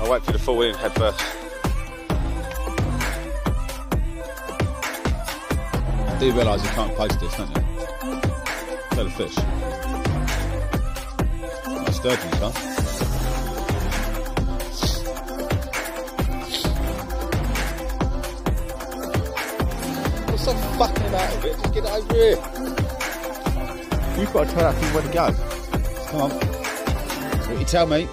I'll wait for you to fall in head first. You do realise you can't post this, don't you? Tell a fish. Like sturgeon, you can't. What's so fucking about of it? Just get it over here. You've got to tell that thing where to go. Come on. That's what you tell me.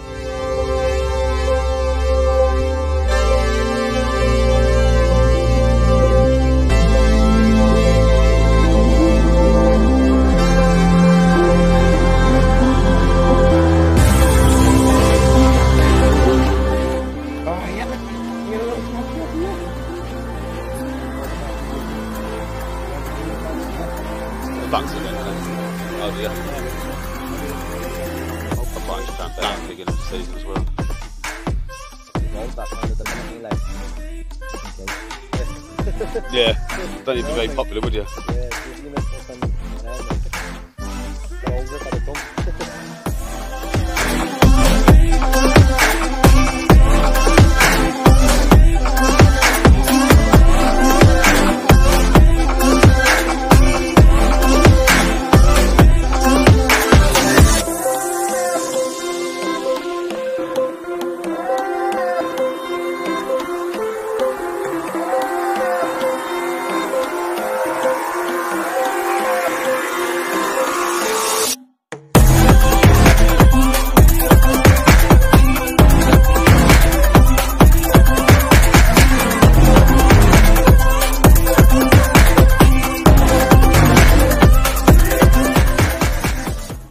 Bucks again, isn't it? Oh yeah. I find you found that beginning of the season as well. Yeah, don't need to be very popular, would you? Yeah,